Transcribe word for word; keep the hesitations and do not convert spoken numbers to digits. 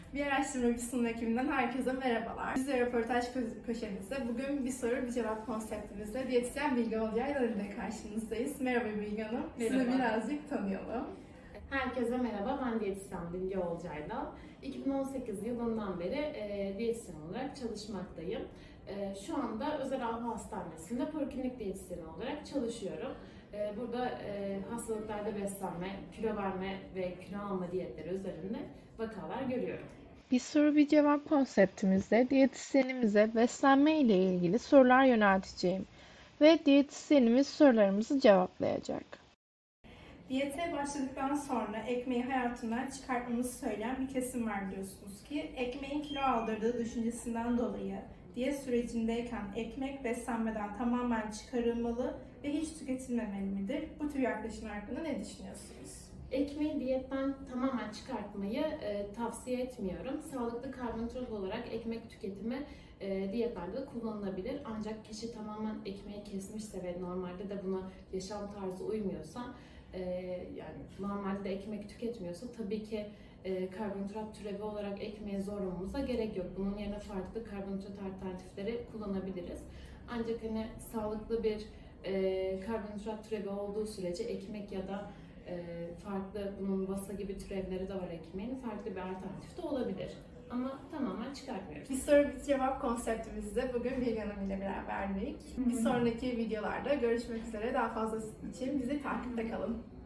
Bir araştırma bir sunum ekibinden herkese merhabalar. Biz de röportaj köşemizde bugün bir soru bir cevap konseptimizde diyetisyen Bilge Olcay'la ile karşınızdayız. Merhaba Bilge Hanım. Sizi birazcık tanıyalım. Herkese merhaba, ben diyetisyen Bilge Olcay'la. iki bin on sekiz yılından beri e, diyetisyen olarak çalışmaktayım. E, şu anda Özel Avrupa Hastanesi'nde poliklinik diyetisyen olarak çalışıyorum. E, burada e, hastalıklarda beslenme, kilo verme ve kilo alma diyetleri üzerinde vakalar görüyorum. Bir soru bir cevap konseptimizde diyetisyenimize beslenme ile ilgili sorular yönelteceğim ve diyetisyenimiz sorularımızı cevaplayacak. Diyete başladıktan sonra ekmeği hayatından çıkartmamızı söyleyen bir kesim var biliyorsunuz ki. Ekmeğin kilo aldırdığı düşüncesinden dolayı diyet sürecindeyken ekmek beslenmeden tamamen çıkarılmalı ve hiç tüketilmemeli midir? Bu tür yaklaşım hakkında ne düşünüyorsunuz? Ekmeği diyetten tamamen çıkartmayı e, tavsiye etmiyorum. Sağlıklı karbonhidrat olarak ekmek tüketimi e, diyetlerde de kullanılabilir. Ancak kişi tamamen ekmeği kesmişse ve normalde de buna yaşam tarzı uymuyorsa, e, yani normalde de ekmek tüketmiyorsa tabii ki e, karbonhidrat türevi olarak ekmeği zorlamamıza gerek yok. Bunun yerine farklı karbonhidrat alternatifleri kullanabiliriz. Ancak hani sağlıklı bir e, karbonhidrat türevi olduğu sürece ekmek ya da farklı, bunun vasa gibi türevleri de var ekmeğin, farklı bir alternatif de olabilir. Ama tamamen çıkartmıyoruz. Bir soru bir cevap konseptimizde bugün Bilge Hanım ile beraberdik. Bir sonraki videolarda görüşmek üzere. Daha fazlası için bizi takipte kalın.